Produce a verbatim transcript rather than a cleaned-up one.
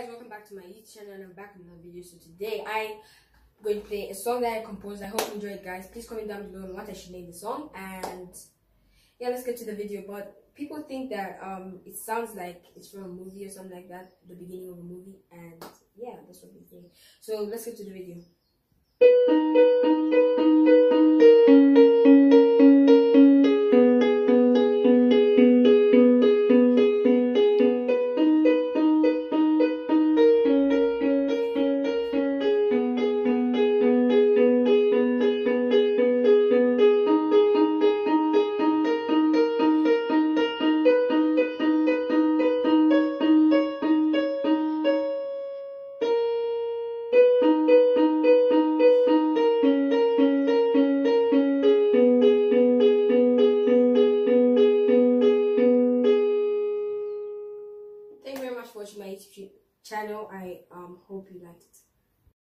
guys, welcome back to my YouTube channel, and I'm back with another video. So today I'm going to play a song that I composed. I hope you enjoy it, guys. Please comment down below on what I should name the song, and yeah, let's get to the video. But people think that um it sounds like it's from a movie or something like that, the beginning of a movie, and yeah, that's what they think. So let's get to the video. Thank you very much for watching my YouTube channel. I um hope you liked it.